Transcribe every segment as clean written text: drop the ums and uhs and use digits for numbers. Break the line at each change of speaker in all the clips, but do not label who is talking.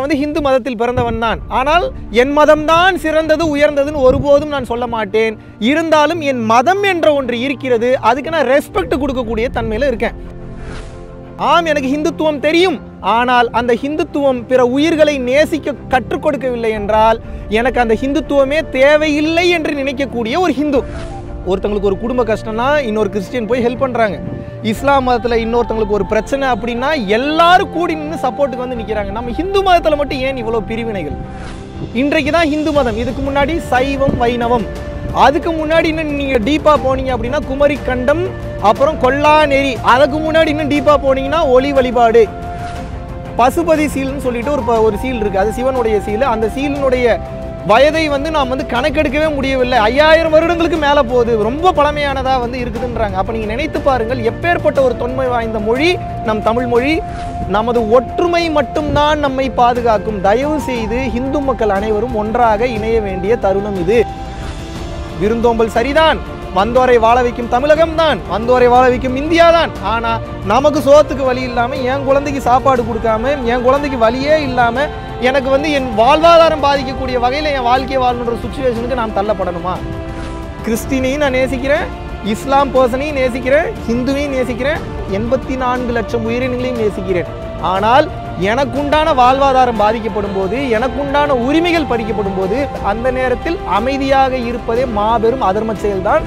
வந்து ஹிந்து மதத்தில் பிறந்தவன் தான். ஆனால் என் மதம்தான் சிறந்தது உயர்ந்ததுன்னு ஒருபோதும் நான் சொல்ல மாட்டேன். இருந்தாலும் என் மதம் என்ற ஒன்று இருக்கிறது, அதுக்கு நான் ரெஸ்பெக்ட் கொடுக்கக்கூடிய தன்மையில் இருக்கேன். ஆம், எனக்கு ஹிந்துத்துவம் தெரியும். ஆனால் அந்த ஹிந்துத்துவம் பிற உயிர்களை நேசிக்க கற்றுக் கொடுக்கவில்லை என்றால் எனக்கு அந்த ஹிந்துத்துவமே தேவையில்லை என்று நினைக்கக்கூடிய ஒரு ஹிந்து. ஒருத்தங்களுக்கு ஒரு குடும்ப கஷ்டம்னா இன்னொரு கிறிஸ்டியன் போய் ஹெல்ப் பண்ணுறாங்க. இஸ்லாம் மதத்தில் இன்னொருத்தங்களுக்கு ஒரு பிரச்சனை அப்படின்னா எல்லாரும் கூடி நின்று சப்போர்ட்டுக்கு வந்து நிற்கிறாங்க. நம்ம ஹிந்து மதத்தில் மட்டும் ஏன் இவ்வளோ பிரிவினைகள்? இன்றைக்கு தான் ஹிந்து மதம். இதுக்கு முன்னாடி சைவம் வைணவம், அதுக்கு முன்னாடி இன்னும் நீங்கள் டீப்பாக போனீங்க அப்படின்னா குமரி கண்டம், அப்புறம் கொல்லா நெறி, அதுக்கு முன்னாடி இன்னும் டீப்பாக போனீங்கன்னா ஒளி வழிபாடு, பசுபதி சீல்னு சொல்லிட்டு ஒரு சீல் இருக்குது. அது சிவனுடைய சீல். அந்த சீலினுடைய வயதை வந்து நாம் வந்து கணக்கெடுக்கவே முடியவில்லை. 5000 வருடங்களுக்கு மேலே போகுது. ரொம்ப பழமையானதாக வந்து இருக்குதுன்றாங்க. அப்போ நீங்கள் நினைத்து பாருங்கள், எப்பேற்பட்ட ஒரு தொன்மை வாய்ந்த மொழி நம் தமிழ் மொழி. நமது ஒற்றுமை மட்டும்தான் நம்மை பாதுகாக்கும். தயவு செய்து இந்து மக்கள் அனைவரும் ஒன்றாக இணைய வேண்டிய தருணம் இது. விருந்தோம்பல் சரிதான், வந்தோரை வாழ வைக்கும் தமிழகம் தான், வந்தோரை வாழ வைக்கும் இந்தியா தான். ஆனால் நமக்கு சோத்துக்கு வழி இல்லாமல், என் குழந்தைக்கு சாப்பாடு கொடுக்காம, என் குழந்தைக்கு வழியே இல்லாமல், எனக்கு வந்து என் வாழ்வாதாரம் பாதிக்கக்கூடிய வகையில் என் வாழ்க்கையை வாழணுன்ற சுச்சுவேஷனுக்கு நான் தள்ளப்படணுமா? கிறிஸ்டினையும் நான் நேசிக்கிறேன், இஸ்லாம் பர்சனையும் நேசிக்கிறேன், ஹிந்துவையும் நேசிக்கிறேன், 84 லட்சம் உயிரினங்களையும் நேசிக்கிறேன். ஆனால் எனக்குண்டான வாழ்வாதாரம் பாதிக்கப்படும் போது, எனக்குண்டான உரிமைகள் பறிக்கப்படும் போது, அந்த நேரத்தில் அமைதியாக இருப்பதே மாபெரும் அதர்ம செயல்தான்.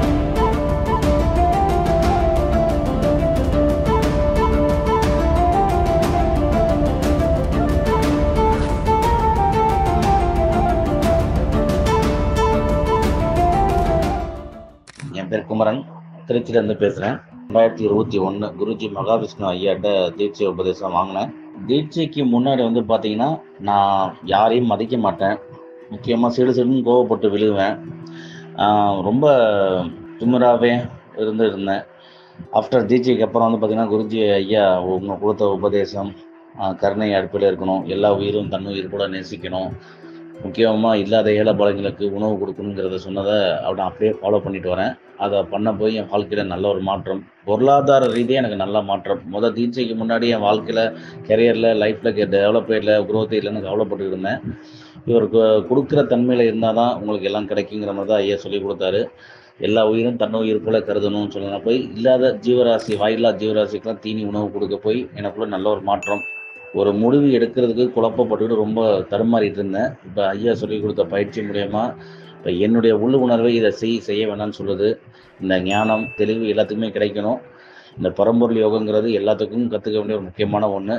என் பேர் குமரன், திருச்சியிலேருந்து பேசுகிறேன். 2021 குருஜி மகாவிஷ்ணு ஐயாட்ட தீட்சை உபதேசம் வாங்கினேன். தீட்சைக்கு முன்னாடி வந்து பார்த்தீங்கன்னா, நான் யாரையும் மதிக்க மாட்டேன். முக்கியமாக சிடுன்னு கோவப்பட்டு விழுவேன். ரொம்ப திமிராகவே இருந்தேன். ஆஃப்டர் தீட்சைக்கு அப்புறம் வந்து பார்த்தீங்கன்னா, குருஜி ஐயா உங்க கொடுத்த உபதேசம், கருணை அடுப்பில் இருக்கணும், எல்லா உயிரும் தன் உயிர் கூட நேசிக்கணும், முக்கியமாக இல்லாத ஏழை பாலங்களுக்கு உணவு கொடுக்கணுங்கிறத சொன்னதை நான் அப்படியே ஃபாலோ பண்ணிட்டு வரேன். அதை பண்ண போய் என் வாழ்க்கையில் நல்ல ஒரு மாற்றம், பொருளாதார ரீதியாக எனக்கு நல்ல மாற்றம். தீட்சைக்கு முன்னாடி என் வாழ்க்கையில், கெரியரில், லைஃப்பில் டெவலப் இல்லை, குரோத் இல்லைன்னு கவலைப்பட்டு இருந்தேன். இவருக்கு கொடுக்குற தன்மையில் இருந்தால் தான் உங்களுக்கு எல்லாம் கிடைக்குங்கிற மாதிரி தான் ஐயா சொல்லி கொடுத்தாரு. எல்லா உயிரும் தன் உயிர் போல கருதணும்னு சொல்லணும். போய் இல்லாத ஜீவராசி, வாயில்லா ஜீவராசிக்கெலாம் தீனி உணவு கொடுக்க போய் எனக்குள்ள நல்ல ஒரு மாற்றம். ஒரு முடிவு எடுக்கிறதுக்கு குழப்பப்பட்டுக்கிட்டு ரொம்ப தடுமாறிட்டு இருந்தேன். இப்போ ஐயா சொல்லி கொடுத்த பயிற்சி மூலயமா இப்போ என்னுடைய உள் உணர்வை இதை செய்ய வேணாம்னு சொல்லுது. இந்த ஞானம், தெளிவு எல்லாத்துக்குமே கிடைக்கணும். இந்த பரம்பொருள் யோகங்கிறது எல்லாத்துக்கும் கற்றுக்க வேண்டிய ஒரு முக்கியமான ஒன்று.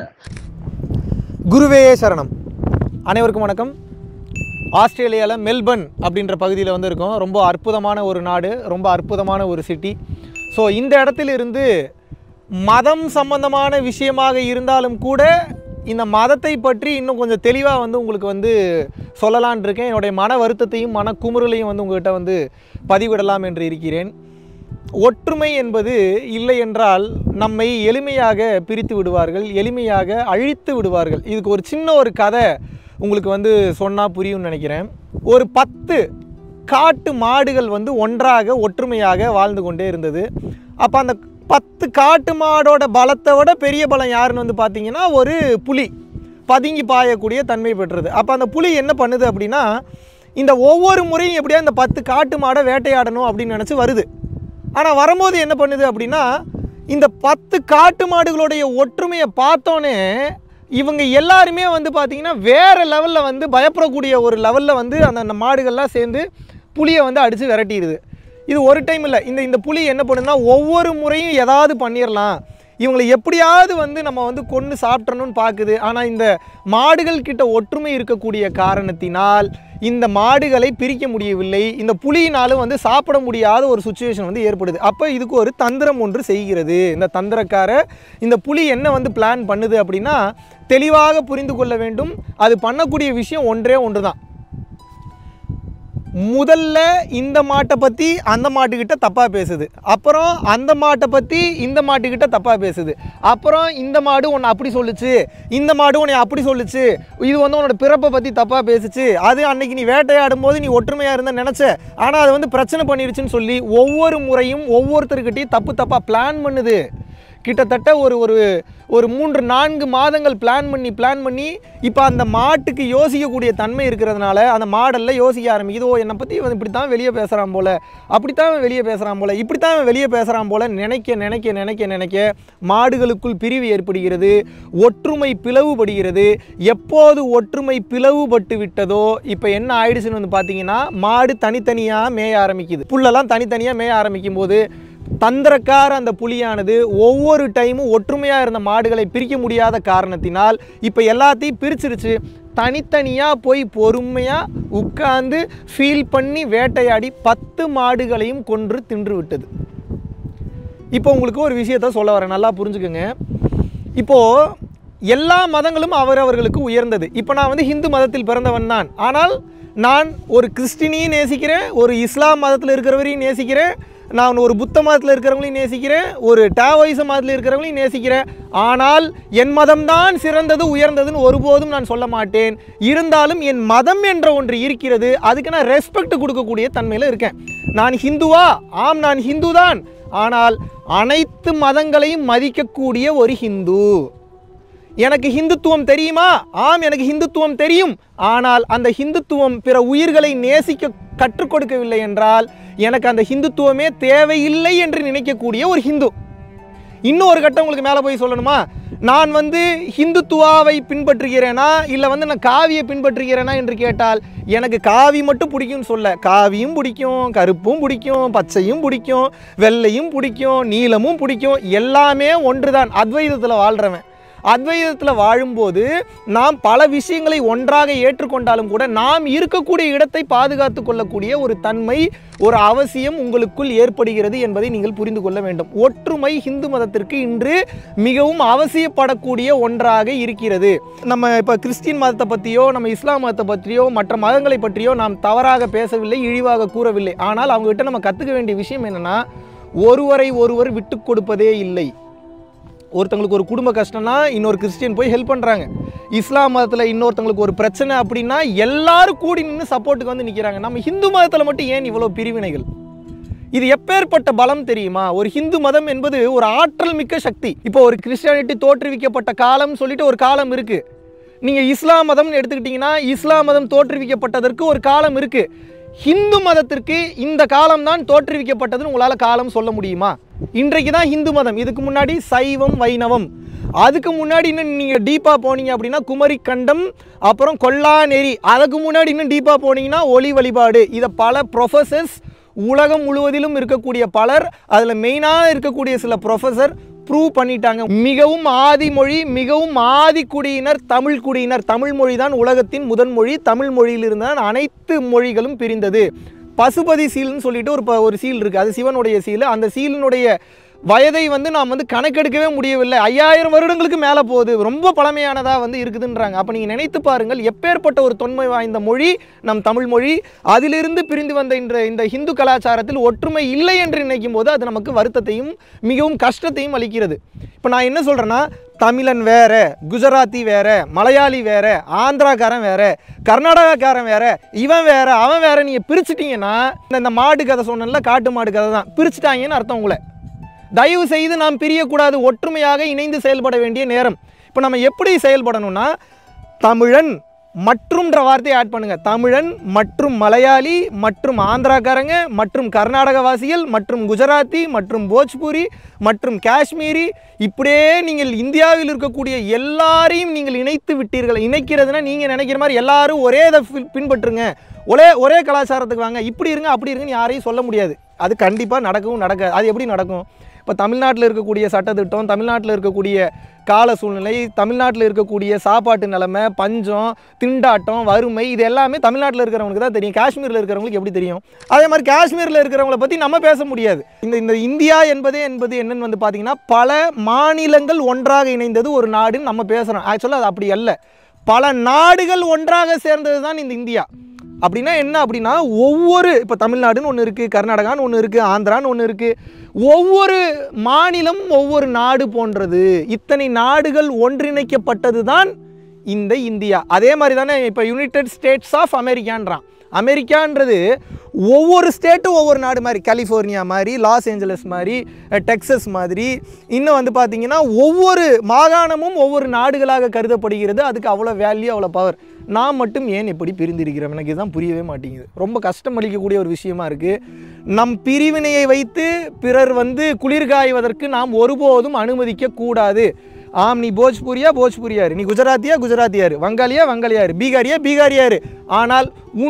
குருவே சரணம். அனைவருக்கும் வணக்கம். ஆஸ்திரேலியாவில் மெல்பர்ன் அப்படின்ற பகுதியில் வந்து இருக்கோம். ரொம்ப அற்புதமான ஒரு நாடு, ரொம்ப அற்புதமான ஒரு சிட்டி. ஸோ இந்த இடத்திலிருந்து மதம் சம்பந்தமான விஷயமாக இருந்தாலும் கூட இந்த மதத்தை பற்றி இன்னும் கொஞ்சம் தெளிவாக வந்து உங்களுக்கு வந்து சொல்லலான் இருக்கேன். என்னுடைய மன வருத்தத்தையும் மன குமுறலையும் வந்து உங்கள்கிட்ட வந்து பதிவிடலாம் என்று இருக்கிறேன். ஒற்றுமை என்பது இல்லை என்றால் நம்மை எளிமையாக பிரித்து விடுவார்கள், எளிமையாக அழித்து விடுவார்கள். இதுக்கு ஒரு சின்ன ஒரு கதை உங்களுக்கு வந்து சொன்னால் புரியும்னு நினைக்கிறேன். ஒரு 10 காட்டு மாடுகள் வந்து ஒன்றாக ஒற்றுமையாக வாழ்ந்து கொண்டே இருந்தது. அப்போ அந்த 10 காட்டு மாடோட பலத்தை விட பெரிய பலம் யாருன்னு வந்து பார்த்தீங்கன்னா ஒரு புலி, பதுங்கி பாயக்கூடிய தன்மை பெற்றது. அப்போ அந்த புலி என்ன பண்ணுது அப்படின்னா, இந்த ஒவ்வொரு முறையும் எப்படியா இந்த 10 காட்டு மாடை வேட்டையாடணும் அப்படின்னு நினச்சி வருது. ஆனால் வரும்போது என்ன பண்ணுது அப்படின்னா, இந்த 10 காட்டு மாடுகளுடைய ஒற்றுமையை பார்த்தோன்னே இவங்க எல்லாருமே வந்து பார்த்திங்கன்னா வேறு லெவலில் வந்து பயப்படக்கூடிய ஒரு லெவலில் வந்து அந்த மாடுகள்லாம் சேர்ந்து புலியை வந்து அடித்து விரட்டிடுது. இது ஒரு டைம் இல்லை. இந்த புலி என்ன பண்ணுதுன்னா, ஒவ்வொரு முறையும் ஏதாவது பண்ணிடலாம், இவங்களை எப்படியாவது வந்து நம்ம வந்து கொன்று சாப்பிட்றணும்னு பார்க்குது. ஆனால் இந்த மாடுகள் கிட்ட ஒற்றுமை இருக்கக்கூடிய காரணத்தினால் இந்த மாடுகளை பிரிக்க முடியவில்லை. இந்த புலியினாலும் வந்து சாப்பிட முடியாத ஒரு சுச்சுவேஷன் வந்து ஏற்படுது. அப்போ இதுக்கு ஒரு தந்திரம் ஒன்று செய்கிறது. இந்த தந்திரக்கார இந்த புலி என்ன வந்து பிளான் பண்ணுது அப்படின்னா, தெளிவாக புரிந்து கொள்ள வேண்டும். அது பண்ணக்கூடிய விஷயம் ஒன்றே ஒன்று தான். முதல்ல இந்த மாட்டை பற்றி அந்த மாட்டுக்கிட்ட தப்பாக பேசுது, அப்புறம் அந்த மாட்டை பற்றி இந்த மாட்டுக்கிட்ட தப்பாக பேசுது, அப்புறம் இந்த மாடு உன்னை அப்படி சொல்லுச்சு, இந்த மாடு உன்னை அப்படி சொல்லுச்சு, இது வந்து உன்னோட பிறப்பை பற்றி தப்பாக பேசுச்சு, அது அன்னைக்கு நீ வேட்டையாடும் போது நீ ஒற்றுமையாக இருந்த நினச்ச, ஆனால் அது வந்து பிரச்சனை பண்ணிருச்சுன்னு சொல்லி ஒவ்வொரு முறையும் ஒவ்வொருத்தருக்கிட்டையும் தப்பாக பிளான் பண்ணுது. கிட்டத்தட்ட ஒரு 3-4 மாதங்கள் பிளான் பண்ணி இப்போ அந்த மாட்டுக்கு யோசிக்கக்கூடிய தன்மை இருக்கிறதுனால அந்த மாடெல்லாம் யோசிக்க ஆரம்பிக்குது. ஓ, என்னை பற்றி வந்து இப்படி தான் வெளியே பேசுகிறான் போல், அப்படித்தான் வெளியே பேசுகிறான் போல், இப்படித்தான் வெளியே பேசுகிறான் போல் நினைக்க மாடுகளுக்குள் பிரிவு ஏற்படுகிறது, ஒற்றுமை பிளவுபடுகிறது. எப்போது ஒற்றுமை பிளவுபட்டு விட்டதோ இப்போ என்ன ஆயிடுச்சுன்னு வந்து பார்த்தீங்கன்னா, மாடு தனித்தனியாக மேய ஆரம்பிக்குது. புல்லெல்லாம் தனித்தனியாக மேய ஆரம்பிக்கும் போது தந்திரக்கார அந்த புலியானது ஒவ்வொரு டைமும் ஒற்றுமையாக இருந்த மாடுகளை பிரிக்க முடியாத காரணத்தினால் இப்போ எல்லாத்தையும் பிரிச்சிருச்சு. தனித்தனியாக போய் பொறுமையாக உட்கார்ந்து ஃபீல் பண்ணி வேட்டையாடி 10 மாடுகளையும் கொன்று தின்று விட்டது. இப்போ உங்களுக்கு ஒரு விஷயத்த சொல்ல வரேன், நல்லா புரிஞ்சுக்கோங்க. இப்போது எல்லா மதங்களும் அவரவர்களுக்கு உயர்ந்தது. இப்போ நான் வந்து ஹிந்து மதத்தில் பிறந்தவன் தான், ஆனால் நான் ஒரு கிறிஸ்டினையும் நேசிக்கிறேன், ஒரு இஸ்லாம் மதத்தில் இருக்கிறவரையும் நேசிக்கிறேன், நான் ஒரு புத்த மதத்தில் இருக்கிறவங்களையும் நேசிக்கிறேன், ஒரு டாவோயிசம் மதத்தில் இருக்கிறவங்களையும் நேசிக்கிறேன். ஆனால் என் மதம்தான் சிறந்தது உயர்ந்ததுன்னு ஒருபோதும் நான் சொல்ல மாட்டேன். இருந்தாலும் என் மதம் என்ற ஒன்று இருக்கிறது, அதுக்கு நான் ரெஸ்பெக்ட் கொடுக்கக்கூடிய தன்மையில் இருக்கேன். நான் ஹிந்துவா? ஆம், நான் ஹிந்து தான். ஆனால் அனைத்து மதங்களையும் மதிக்கக்கூடிய ஒரு ஹிந்து. எனக்கு ஹிந்துத்துவம் தெரியுமா? ஆம், எனக்கு ஹிந்துத்துவம் தெரியும். ஆனால் அந்த ஹிந்துத்துவம் பிற உயிர்களை நேசிக்க கற்றுக் கொடுக்கவில்லை என்றால் எனக்கு அந்த ஹிந்துத்துவமே தேவையில்லை என்று நினைக்கக்கூடிய ஒரு ஹிந்து. இன்னொரு கட்டம் உங்களுக்கு மேலே போய் சொல்லணுமா, நான் வந்து ஹிந்துத்துவாவை பின்பற்றுகிறேனா இல்லை வந்து நான் காவியை பின்பற்றுகிறேனா என்று கேட்டால் எனக்கு காவி மட்டும் பிடிக்கும்னு சொல்ல, காவியும் பிடிக்கும், கருப்பும் பிடிக்கும், பச்சையும் பிடிக்கும், வெள்ளையும் பிடிக்கும், நீலமும் பிடிக்கும், எல்லாமே ஒன்று தான். அத்வைதத்தில் வாழ்கிறவன். அத்வைதத்தில் வாழும்போது நாம் பல விஷயங்களை ஒன்றாக ஏற்றுக்கொண்டாலும் கூட நாம் இருக்கக்கூடிய இடத்தை பாதுகாத்து கொள்ளக்கூடிய ஒரு தன்மை, ஒரு அவசியம் உங்களுக்குள் ஏற்படுகிறது என்பதை நீங்கள் புரிந்து கொள்ள வேண்டும். ஒற்றுமை ஹிந்து மதத்திற்கு இன்று மிகவும் அவசியப்படக்கூடிய ஒன்றாக இருக்கிறது. நம்ம இப்போ கிறிஸ்டின் மதத்தை பற்றியோ நம்ம இஸ்லாம் மதத்தை பற்றியோ மற்ற மதங்களை பற்றியோ நாம் தவறாக பேசவில்லை, இழிவாக கூறவில்லை. ஆனால் அவங்ககிட்ட நம்ம கற்றுக்க வேண்டிய விஷயம் என்னென்னா, ஒருவர் விட்டு கொடுப்பதே இல்லை. ஒருத்தங்களுக்கு ஒரு குடும்ப கஷ்டம்னா இன்னொரு கிறிஸ்டியன் போய் ஹெல்ப் பண்ணுறாங்க. இஸ்லாம் மதத்தில் இன்னொருத்தங்களுக்கு ஒரு பிரச்சனை அப்படின்னா எல்லாரும் கூடி நின்று சப்போர்ட்டுக்கு வந்து நிற்கிறாங்க. நம்ம ஹிந்து மதத்தில் மட்டும் ஏன் இவ்வளோ பிரிவினைகள்? இது எப்பேற்பட்ட பலம் தெரியுமா? ஒரு ஹிந்து மதம் என்பது ஒரு ஆற்றல் மிக்க சக்தி. இப்போ ஒரு கிறிஸ்டியானிட்டி தோற்றுவிக்கப்பட்ட காலம் சொல்லிட்டு ஒரு காலம் இருக்குது. நீங்கள் இஸ்லாம் மதம்னு எடுத்துக்கிட்டிங்கன்னா இஸ்லாம் மதம் தோற்றுவிக்கப்பட்டதற்கு ஒரு காலம் இருக்குது. ஹிந்து மதத்திற்கு இந்த காலம்தான் தோற்றுவிக்கப்பட்டதுன்னு உங்களால் காலம் சொல்ல முடியுமா? இன்றைக்கு தான் ஹிந்து மதம். இதுக்கு முன்னாடி சைவம், வைணவம். அதுக்கு முன்னாடி இன்னும் நீங்கள் டீப்பாக போனீங்க அப்படின்னா குமரி கண்டம், அப்புறம் கொல்லா நெறி. அதுக்கு முன்னாடி இன்னும் டீப்பாக போனீங்கன்னா ஒளி வழிபாடு. இதை பல ப்ரொஃபஸர்ஸ் உலகம் முழுவதிலும் இருக்கக்கூடிய பலர், அதில் மெயினாக இருக்கக்கூடிய சில ப்ரொஃபஸர் ப்ரூவ் பண்ணிட்டாங்க. மிகவும் ஆதி மொழி, மிகவும் ஆதி குடியினர் தமிழ் குடியினர். தமிழ் மொழி தான் உலகத்தின் முதன் மொழி. தமிழ் மொழியிலிருந்து தான் அனைத்து மொழிகளும் பிரிந்தது. பசுபதி சீல்னு சொல்லிட்டு ஒரு சீல் இருக்குது, அது சிவனுடைய சீல். அந்த சீலினுடைய வயதை வந்து நாம் வந்து கணக்கெடுக்கவே முடியவில்லை. 5000 வருடங்களுக்கு மேலே போகுது, ரொம்ப பழமையானதாக வந்து இருக்குதுன்றாங்க. அப்போ நீங்கள் நினைத்து பாருங்கள், எப்பேற்பட்ட ஒரு தொன்மை வாய்ந்த மொழி நம் தமிழ் மொழி. அதிலிருந்து பிரிந்து வந்த இந்த ஹிந்து கலாச்சாரத்தில் ஒற்றுமை இல்லை என்று நினைக்கும் போது அது நமக்கு வருத்தத்தையும் மிகவும் கஷ்டத்தையும் அளிக்கிறது. இப்போ நான் என்ன சொல்கிறேன்னா, தமிழன் வேற, குஜராத்தி வேற, மலையாளி வேற, ஆந்திராக்காரன் வேற, கர்நாடகாக்காரன் வேற, இவன் வேற, அவன் வேற, நீங்கள் பிரிச்சுட்டீங்கன்னா இந்த மாடு கதை சொன்னல, காட்டு மாடு கதை தான். பிரிச்சுட்டாங்கன்னு அர்த்தம். உங்களை தயவு செய்து நாம் பிரியக்கூடாது, ஒற்றுமையாக இணைந்து செயல்பட வேண்டிய நேரம். இப்போ நம்ம எப்படி செயல்படணும்னா, தமிழன் மற்றும்ன்ற வார்த்தையை ஆட் பண்ணுங்க. தமிழன் மற்றும் மலையாளி மற்றும் ஆந்திராக்காரங்க மற்றும் கர்நாடகவாசிகள் மற்றும் குஜராத்தி மற்றும் போஜ்பூரி மற்றும் காஷ்மீரி, இப்படியே நீங்கள் இந்தியாவில் இருக்கக்கூடிய எல்லாரையும் நீங்கள் இணைத்து விட்டீர்கள். இணைக்கிறதுனா நீங்கள் நினைக்கிற மாதிரி எல்லாரும் ஒரே இதை பின்பற்றுங்க, ஒரே கலாச்சாரத்துக்கு வாங்க, இப்படி இருங்க அப்படி இருங்கன்னு யாரையும் சொல்ல முடியாது. அது கண்டிப்பாக நடக்கவும் நடக்காது. அது எப்படி நடக்கும்? இப்போ தமிழ்நாட்டில் இருக்கக்கூடிய சட்டத்திட்டம், தமிழ்நாட்டில் இருக்கக்கூடிய கால சூழ்நிலை, தமிழ்நாட்டில் இருக்கக்கூடிய சாப்பாட்டு நிலைமை, பஞ்சம், திண்டாட்டம், வறுமை, இது எல்லாமே தமிழ்நாட்டில் இருக்கிறவங்களுக்கு தான் தெரியும். காஷ்மீரில் இருக்கிறவங்களுக்கு எப்படி தெரியும்? அதே மாதிரி காஷ்மீரில் இருக்கிறவங்கள பற்றி நம்ம பேச முடியாது. இந்த இந்தியா என்பது என்னன்னு வந்து பார்த்தீங்கன்னா, பல மாநிலங்கள் ஒன்றாக இணைந்தது ஒரு நாடுன்னு நம்ம பேசுகிறோம். ஆக்சுவலாக அது அப்படி அல்ல. பல நாடுகள் ஒன்றாக சேர்ந்தது தான் இந்த இந்தியா. அப்படின்னா என்ன அப்படின்னா, இப்போ தமிழ்நாடுன்னு ஒன்று இருக்குது, கர்நாடகான்னு ஒன்று இருக்குது, ஆந்திரான்னு ஒன்று இருக்குது. ஒவ்வொரு மாநிலம் ஒவ்வொரு நாடு போன்றது. இத்தனை நாடுகள் ஒன்றிணைக்கப்பட்டது தான் இந்த இந்தியா. அதே மாதிரி தானே இப்போ யுனைடெட் ஸ்டேட்ஸ் ஆஃப் அமெரிக்கான்றான். அமெரிக்கான்றது ஒவ்வொரு ஸ்டேட்டும் ஒவ்வொரு நாடு மாதிரி, கலிஃபோர்னியா மாதிரி, லாஸ் ஏஞ்சலஸ் மாதிரி, டெக்சஸ் மாதிரி, இன்னும் வந்து பார்த்திங்கன்னா ஒவ்வொரு மாகாணமும் ஒவ்வொரு நாடுகளாக கருதப்படுகிறது. அதுக்கு அவ்வளோ வேல்யூ, அவ்வளோ பவர். நாம் மட்டும் ஏன் இப்படி பிரிந்திருக்கிறோம்? எனக்கு இதுதான் புரியவே மாட்டேங்குது. ரொம்ப கஷ்டம் அளிக்கக்கூடிய ஒரு விஷயமா இருக்குது. நம் பிரிவினையை வைத்து பிறர் வந்து குளிர்காய்வதற்கு நாம் ஒருபோதும் அனுமதிக்க கூடாது. நீ போஜ்பூரியாரு, நீ குஜராத்தியாரு, வங்காளியாரு, பீகாரியாரு. ஆனால்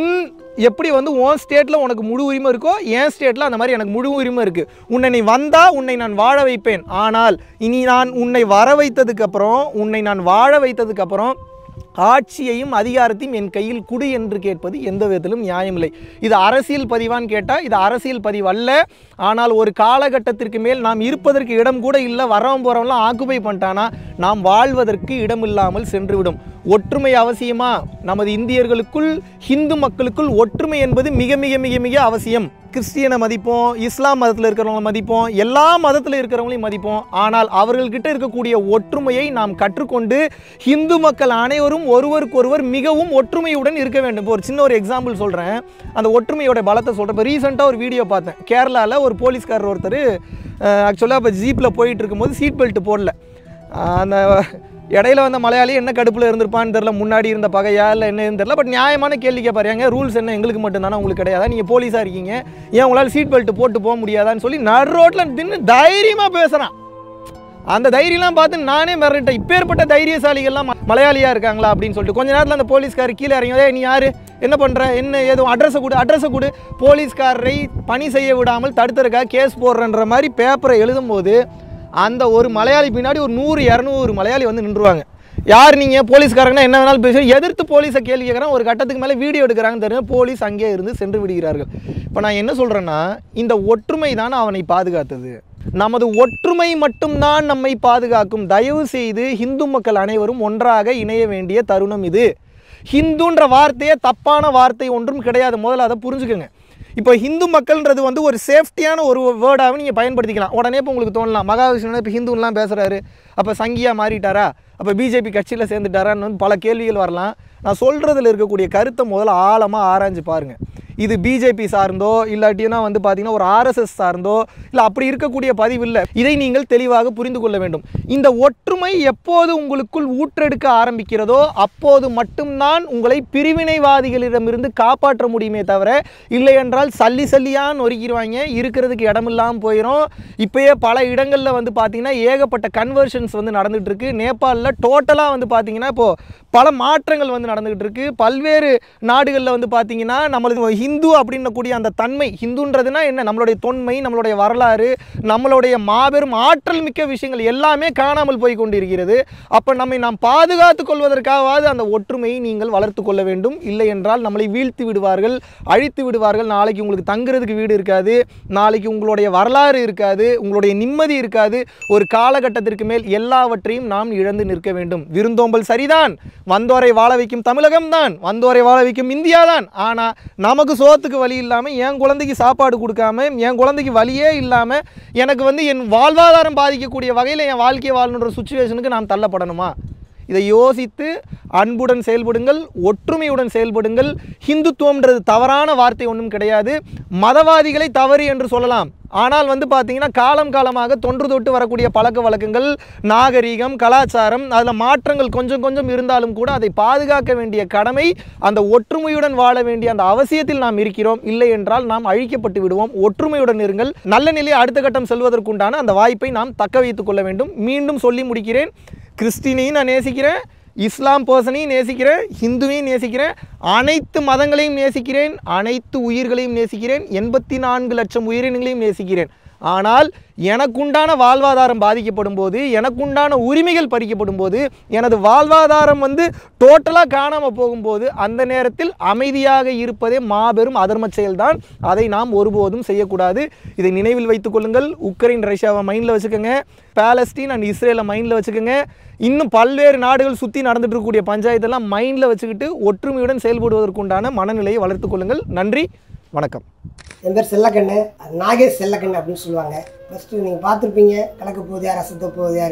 எப்படி வந்து உன் ஸ்டேட்டில் உனக்கு முழு உரிமை இருக்கோ, என் ஸ்டேட்டில் அந்த மாதிரி எனக்கு முழு உரிமை இருக்குது. உன்னை உன்னை நான் வாழ வைப்பேன். ஆனால் இனி நான் உன்னை வர வைத்ததுக்கப்புறம், உன்னை நான் வாழ வைத்ததுக்கப்புறம் ஆட்சியையும் அதிகாரத்தையும் என் கையில் குடு என்று கேட்பது எந்த விதத்திலும் நியாயமில்லை. இது அரசியல் பதிவான்னு கேட்டால் இது அரசியல் பதிவு அல்ல. ஆனால் ஒரு காலகட்டத்திற்கு மேல் நாம் இருப்பதற்கு இடம் கூட இல்லை, வரவன் போகிறவங்களாம் ஆக்குபை பண்ணிட்டானா நாம் வாழ்வதற்கு இடம் இல்லாமல் சென்றுவிடும். ஒற்றுமை அவசியமா? நமது இந்தியர்களுக்குள், ஹிந்து மக்களுக்குள் ஒற்றுமை என்பது மிக மிக மிக மிக அவசியம். கிறிஸ்டியனை மதிப்போம், இஸ்லாம் மதத்தில் இருக்கிறவங்களை மதிப்போம், எல்லா மதத்தில் இருக்கிறவங்களையும் மதிப்போம். ஆனால் அவர்கள்கிட்ட இருக்கக்கூடிய ஒற்றுமையை நாம் கற்றுக்கொண்டு ஹிந்து மக்கள் அனைவரும் ஒருவருக்கொருவர் மிகவும் ஒற்றுமையுடன் இருக்க வேண்டும். இப்போ ஒரு சின்ன ஒரு எக்ஸாம்பிள் சொல்கிறேன், அந்த ஒற்றுமையோட பலத்தை சொல்கிறேன். இப்போ ரீசெண்டாக ஒரு வீடியோ பார்த்தேன். கேரளாவில் ஒரு போலீஸ்காரர் ஒருத்தர் ஆக்சுவலாக இப்போ ஜீப்பில் போயிட்டு இருக்கும்போது சீட் பெல்ட் போடல. அந்த இடையில வந்த மலையாளி என்ன கடுப்பில் இருந்திருப்பான்னு தெரில, முன்னாடி இருந்த பகையா இல்லை என்னன்னு தெரில. பட் நியாயமான கேள்வி கேட்பாருங்க, ரூல்ஸ் என்ன எங்களுக்கு மட்டும்தானே, உங்களுக்கு கிடையாதா? நீங்கள் போலீஸாக இருக்கீங்க, ஏன் உங்களால் சீட் பெல்ட் போட்டு போக முடியாதான்னு சொல்லி நடு ரோட்டில் நின்று தைரியமாக பேசுகிறான். அந்த தைரியம்லாம் பார்த்து நானே மிரட்டேன். இப்பேற்பட்ட தைரியசாலிகள்லாம் மலையாளியாக இருக்காங்களா அப்படின்னு சொல்லிட்டு. கொஞ்ச நேரத்தில் அந்த போலீஸ்கார் கீழே இறங்கி, நீ யார், என்ன பண்ணுற, என்ன ஏதோ அட்ரஸை கொடு. போலீஸ்காரரை பணி செய்ய விடாமல் தடுத்துறக்கா கேஸ் போடுறன்ற மாதிரி பேப்பரை எழுதும்போது அந்த ஒரு மலையாளி பின்னாடி ஒரு 100-200 மலையாளி வந்து நின்றுவாங்க. யார் நீங்கள், போலீஸ்காரங்கன்னா என்ன வேணாலும் பேசுவோம். எதிர்த்து போலீஸை கேள்வி கேட்குறான். ஒரு கட்டத்துக்கு மேலே வீடியோ எடுக்கிறாங்கன்னு தெரியும், போலீஸ் அங்கேயே இருந்து சென்று விடுகிறார்கள். இப்போ நான் என்ன சொல்கிறேன்னா, இந்த ஒற்றுமை தான் அவனை பாதுகாத்தது. நமது ஒற்றுமை மட்டும்தான் நம்மை பாதுகாக்கும். தயவு செய்து ஹிந்து மக்கள் அனைவரும் ஒன்றாக இணைய வேண்டிய தருணம் இது. ஹிந்துன்ற வார்த்தையே தப்பான வார்த்தை ஒன்றும் கிடையாது, முதல்ல அதை புரிஞ்சுக்கோங்க. இப்போ ஹிந்து மக்கள்ன்றது வந்து ஒரு சேஃப்டியான ஒரு வேர்டாகவும் நீங்கள் பயன்படுத்திக்கலாம். உடனே இப்போ உங்களுக்கு தோணலாம், மகாவிஷ்ணு இப்போ ஹிந்துலாம் பேசுகிறாரு, அப்போ சங்கியாக மாறிட்டாரா, அப்போ பிஜேபி கட்சியில் சேர்ந்துட்டாரான்னு பல கேள்விகள் வரலாம். நான் சொல்கிறதுல இருக்கக்கூடிய கருத்தை முதல்ல ஆழமாக ஆராய்ஞ்சு பாருங்கள். இது பிஜேபி சார்ந்தோ இல்லாட்டினா வந்து பார்த்தீங்கன்னா ஒரு ஆர்எஸ்எஸ் சார்ந்தோ இல்லை அப்படி இருக்கக்கூடிய பதிவு இல்லை. இதை நீங்கள் தெளிவாக புரிந்து கொள்ள வேண்டும். இந்த ஒற்றுமை எப்போது உங்களுக்குள் ஊற்றெடுக்க ஆரம்பிக்கிறதோ அப்போது மட்டும்தான் உங்களை பிரிவினைவாதிகளிடமிருந்து காப்பாற்ற முடியுமே தவிர, இல்லை என்றால் சல்லியாக நொறுக்கிடுவாங்க, இருக்கிறதுக்கு இடமில்லாமல் போயிடும். இப்போயே பல இடங்களில் வந்து பார்த்தீங்கன்னா ஏகப்பட்ட கன்வர்ஷன்ஸ் வந்து நடந்துகிட்டு இருக்கு. நேபாளில் டோட்டலாக வந்து பார்த்தீங்கன்னா இப்போது பல மாற்றங்கள் வந்து நடந்துகிட்டு இருக்கு. பல்வேறு நாடுகளில் வந்து பார்த்தீங்கன்னா நம்மளுக்கு ஹிந்து அப்படின்னக்கூடிய அந்த தன்மை, ஹிந்துன்றதுனா என்ன, நம்மளுடைய தொன்மை, நம்மளுடைய வரலாறு, நம்மளுடைய மாபெரும் ஆற்றல் மிக்க விஷயங்கள் எல்லாமே காணாமல் போய் கொண்டிருக்கிறது. அப்போ நாம் பாதுகாத்து கொள்வதற்காவது அந்த ஒற்றுமையை நீங்கள் வளர்த்து கொள்ள வேண்டும். இல்லை என்றால் நம்மளை வீழ்த்தி விடுவார்கள், அழித்து விடுவார்கள். நாளைக்கு உங்களுக்கு தங்குறதுக்கு வீடு இருக்காது, நாளைக்கு உங்களுடைய வரலாறு இருக்காது, உங்களுடைய நிம்மதி இருக்காது. ஒரு காலகட்டத்திற்கு மேல் எல்லாவற்றையும் நாம் இழந்து நிற்க வேண்டும். விருந்தோம்பல் சரிதான், வந்தோரை வாழ வைக்கும் தமிழகம் தான், வந்தோரை வாழ வைக்கும் இந்தியா தான். ஆனால் நமக்கு சோத்துக்கு வழி இல்லாமல், என் குழந்தைக்கு சாப்பாடு கொடுக்காம, என் குழந்தைக்கு வழியே இல்லாமல், எனக்கு வந்து என் வாழ்வாதாரம் பாதிக்கக்கூடிய வகையில் என் வாழ்க்கையை வாழணுன்ற சுச்சுவேஷனுக்கு நாம் தள்ளப்படணுமா? இதை யோசித்து அன்புடன் செயல்படுங்கள், ஒற்றுமையுடன் செயல்படுங்கள். ஹிந்துத்துவம்ன்றது தவறான வார்த்தை ஒன்றும் கிடையாது. மதவாதிகளை தவறு என்று சொல்லலாம். ஆனால் வந்து பார்த்தீங்கன்னா காலம் காலமாக தொன்று தொட்டு வரக்கூடிய பழக்க வழக்கங்கள், நாகரீகம், கலாச்சாரம், அதில் மாற்றங்கள் கொஞ்சம் கொஞ்சம் இருந்தாலும் கூட அதை பாதுகாக்க வேண்டிய கடமை, அந்த ஒற்றுமையுடன் வாழ வேண்டிய அந்த அவசியத்தில் நாம் இருக்கிறோம். இல்லை என்றால் நாம் அழிக்கப்பட்டு விடுவோம். ஒற்றுமையுடன் இருங்கள். நல்ல நிலையை அடுத்த கட்டம் செல்வதற்குண்டான அந்த வாய்ப்பை நாம் தக்க வைத்துக் கொள்ள வேண்டும். மீண்டும் சொல்லி முடிக்கிறேன், கிறிஸ்டினையும் நான் நேசிக்கிறேன், இஸ்லாம் பர்சனையும் நேசிக்கிறேன், ஹிந்துவையும் நேசிக்கிறேன், அனைத்து மதங்களையும் நேசிக்கிறேன், அனைத்து உயிர்களையும் நேசிக்கிறேன், 84 லட்சம் உயிரினங்களையும் நேசிக்கிறேன். ஆனால் எனக்குண்டான வாழ்வாதாரம் பாதிக்கப்படும் போது, எனக்குண்டான உரிமைகள் பறிக்கப்படும் போது, எனது வாழ்வாதாரம் வந்து டோட்டலாக காணாமல் போகும்போது, அந்த நேரத்தில் அமைதியாக இருப்பதே மாபெரும் அதர்ம செயல்தான். அதை நாம் ஒருபோதும் செய்யக்கூடாது. இதை நினைவில் வைத்துக் கொள்ளுங்கள். உக்ரைன் ரஷ்யாவை மைண்டில் வச்சுக்கோங்க, பாலஸ்தீன் அண்ட் இஸ்ரேலை மைண்டில் வச்சுக்கோங்க. இன்னும் பல்வேறு நாடுகள் சுற்றி நடந்துட்டு இருக்கக்கூடிய பஞ்சாயத்தெல்லாம் மைண்டில் வச்சுக்கிட்டு ஒற்றுமையுடன் செயல்படுவதற்குண்டான மனநிலையை வளர்த்து கொள்ளுங்கள். நன்றி, வணக்கம்.
என் பேர் செல்லக்கண்ணு, நாகேஷ் செல்லக்கண்ணு அப்படின்னு சொல்லுவாங்க. ஃபஸ்ட்டு நீங்கள் பார்த்துருப்பீங்க, கலக்க போகுது யார், அசத்த போகுது யார்.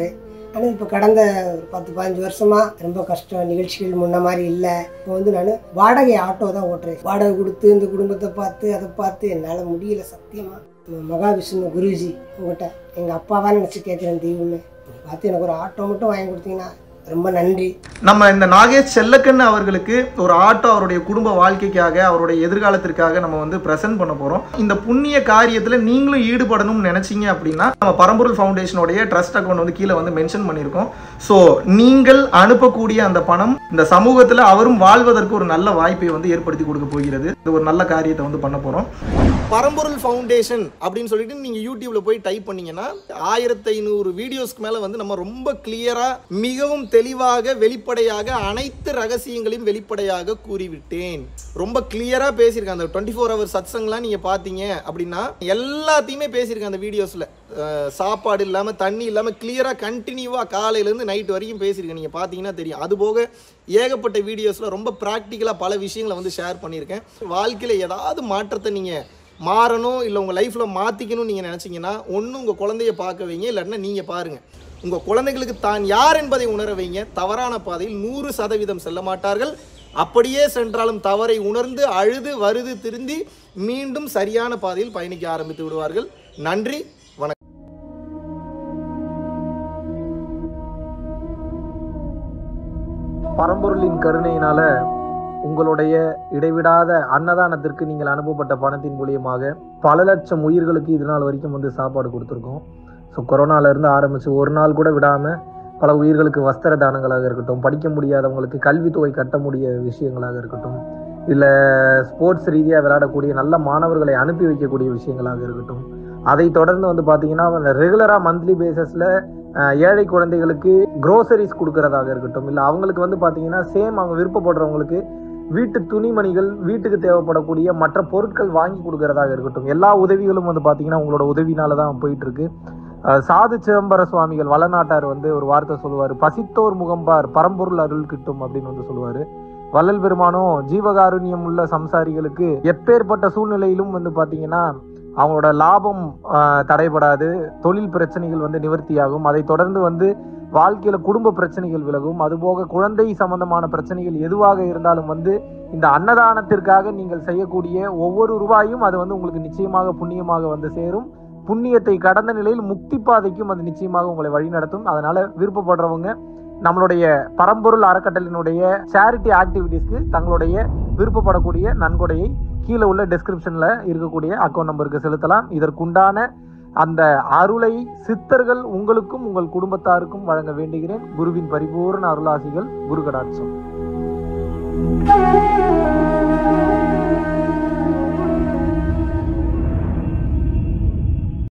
ஆனால் இப்போ கடந்த 10-15 வருஷமாக ரொம்ப கஷ்டம், நிகழ்ச்சிகள் முன்ன மாதிரி இல்லை. இப்போ வந்து நான் வாடகை ஆட்டோ தான் ஓட்டுறேன். வாடகை கொடுத்து இந்த குடும்பத்தை பார்த்து அதை பார்த்து என்னால் முடியல சத்தியமாக. மகாவிஷ்ணு குருஜி உங்கள்கிட்ட எங்கள் அப்பாவாக நினச்சி கேட்குறேன், தெய்வமே பார்த்து எனக்கு ஒரு ஆட்டோ மட்டும் வாங்கி கொடுத்தீங்கன்னா ரொம்ப நன்றி.
நம்ம இந்த நாகேஷ் செல்லக்கண்ணு அவர்களுக்கு ஒரு ஆட்டோ அவருடைய குடும்ப வாழ்க்கைக்காக அவருடைய எதிர்காலத்திற்காக நம்ம வந்து பிரசன்ட் பண்ண போறோம். இந்த புண்ணிய காரியத்துல நீங்களும் ஈடுபடணும்னு நினைச்சீங்க அப்படின்னா நம்ம பரம்பொருள் ஃபவுண்டேஷனுடைய ட்ரஸ்ட் அக்கௌண்ட் வந்து கீழே வந்து மென்ஷன் பண்ணியிருக்கோம். ஸோ நீங்கள் அனுப்பக்கூடிய அந்த பணம் இந்த சமூகத்தில் அவரும் வாழ்வதற்கு ஒரு நல்ல வாய்ப்பை வந்து ஏற்படுத்தி கொடுக்க போகிறது. இது ஒரு நல்ல காரியத்தை வந்து பண்ண போறோம். பரம்பொருள் ஃபவுண்டேஷன் அப்படின்னு சொல்லிட்டு நீங்க யூடியூப்ல போய் டைப் பண்ணீங்கன்னா 1500 வீடியோஸ்க்கு மேல வந்து நம்ம ரொம்ப கிளியரா மிகவும் தெளிவாக வெளிப்படையாக அனைத்து ரகசியங்களையும் வெளிப்படையாக கூறிவிட்டேன். ரொம்ப கிளியரா பேசியிருக்கேன். அந்த 24 ஹவர் சத்சங்லாம் நீங்க பாத்தீங்க அப்படின்னா எல்லாத்தையுமே பேசியிருக்கேன் அந்த வீடியோஸ்ல. சாப்பாடு இல்லாம தண்ணி இல்லாம கிளியரா கண்டினியூவா காலையில இருந்து நைட் வரைக்கும் பேசியிருக்கேன். நீங்க பாத்தீங்கன்னா தெரியும். அது போக ஏகப்பட்ட வீடியோஸ்ல ரொம்ப பிராக்டிக்கலா பல விஷயங்களை வந்து ஷேர் பண்ணியிருக்கேன். வாழ்க்கையில ஏதாவது மாற்றத்தை நீங்க மாறணும் இல்லை உங்கள் லைஃப்பில் மாற்றிக்கணும்னு நீங்கள் நினச்சிங்கன்னா ஒன்று உங்கள் குழந்தைய பார்க்க வைங்க, இல்லைன்னா நீங்கள் பாருங்கள். உங்கள் குழந்தைகளுக்கு தான் யார் என்பதை உணர வைங்க. தவறான பாதையில் 100% செல்ல மாட்டார்கள். அப்படியே சென்றாலும் தவறை உணர்ந்து அழுது வருது திருந்தி மீண்டும் சரியான பாதையில் பயணிக்க ஆரம்பித்து விடுவார்கள். நன்றி, வணக்கம். பரம்பொருளின் கருணையினால உங்களுடைய இடைவிடாத அன்னதானத்திற்கு நீங்கள் அனுப்பப்பட்ட பணத்தின் மூலியமாக பல லட்சம் உயிர்களுக்கு இது நாள் வரைக்கும் வந்து சாப்பாடு கொடுத்துருக்கோம். ஸோ கொரோனாலேருந்து ஆரம்பித்து ஒரு நாள் கூட விடாமல் பல உயிர்களுக்கு வஸ்திர தானங்களாக இருக்கட்டும், படிக்க முடியாதவங்களுக்கு கல்வித்தொகை கட்ட முடிய விஷயங்களாக இருக்கட்டும், இல்லை ஸ்போர்ட்ஸ் ரீதியாக விளையாடக்கூடிய நல்ல மாணவர்களை அனுப்பி வைக்கக்கூடிய விஷயங்களாக இருக்கட்டும், அதை தொடர்ந்து வந்து பார்த்தீங்கன்னா ரெகுலராக மந்த்லி பேசிஸில் ஏழை குழந்தைகளுக்கு க்ரோசரிஸ் கொடுக்கறதாக இருக்கட்டும், இல்லை அவங்களுக்கு வந்து பார்த்தீங்கன்னா சேம் அவங்க விருப்பப்படுறவங்களுக்கு வீட்டு துணிமணிகள், வீட்டுக்கு தேவைப்படக்கூடிய மற்ற பொருட்கள் வாங்கி கொடுக்கறதாக இருக்கட்டும், எல்லா உதவிகளும் வந்து பார்த்தீங்கன்னா உங்களோட உதவினால தான் போயிட்டு இருக்கு. சாது சிதம்பர சுவாமிகள் வளநாட்டார் வந்து ஒரு வார்த்தை சொல்லுவார், பசித்தோர் முகம்பார் பரம்பொருள் அருள் கிட்டும் அப்படின்னு வந்து சொல்லுவார். வள்ளல் பெருமானும் ஜீவகாருண்யம் உள்ள சம்சாரிகளுக்கு எப்பேற்பட்ட சூழ்நிலையிலும் வந்து பார்த்தீங்கன்னா அவங்களோட லாபம் தடைபடாது, தொழில் பிரச்சனைகள் வந்து நிவர்த்தியாகும், அதை தொடர்ந்து வந்து வாழ்க்கையில குடும்ப பிரச்சனைகள் விலகும், அதுபோக குழந்தை சம்பந்தமான பிரச்சனைகள் எதுவாக இருந்தாலும் வந்து இந்த அன்னதானத்திற்காக நீங்கள் செய்யக்கூடிய ஒவ்வொரு ரூபாயும் அது வந்து உங்களுக்கு நிச்சயமாக புண்ணியமாக வந்து சேரும். புண்ணியத்தை கடந்த நிலையில் முக்தி பாதைக்கும் அது நிச்சயமாக உங்களை வழிநடத்தும். அதனால விருப்பப்படுறவங்க நம்மளுடைய பரம்பொருள் அறக்கட்டளையினுடைய சேரிட்டி ஆக்டிவிட்டீஸ்க்கு தங்களுடைய விருப்பப்படக்கூடிய நன்கொடையை கீழே உள்ள டிஸ்கிரிப்ஷன்ல இருக்கக்கூடிய அக்கௌண்ட் நம்பருக்கு செலுத்தலாம். இதற்குண்டான அந்த அருளை சித்தர்கள் உங்களுக்கும் உங்கள் குடும்பத்தாருக்கும் வழங்க வேண்டுகிறேன். குருவின் பரிபூர்ண அருளாசிகள். குரு கடாட்சம்.